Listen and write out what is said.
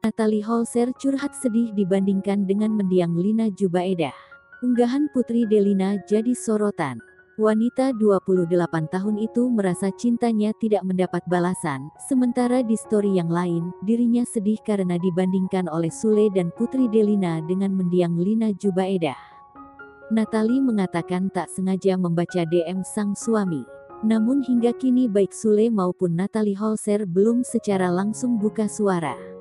Natalie Holzer curhat sedih dibandingkan dengan mendiang Lina Jubaedah. Unggahan Putri Delina jadi sorotan. Wanita 28 tahun itu merasa cintanya tidak mendapat balasan, sementara di story yang lain, dirinya sedih karena dibandingkan oleh Sule dan Putri Delina dengan mendiang Lina Jubaedah. Natalie mengatakan tak sengaja membaca DM sang suami. Namun hingga kini baik Sule maupun Natalie Holzer belum secara langsung buka suara.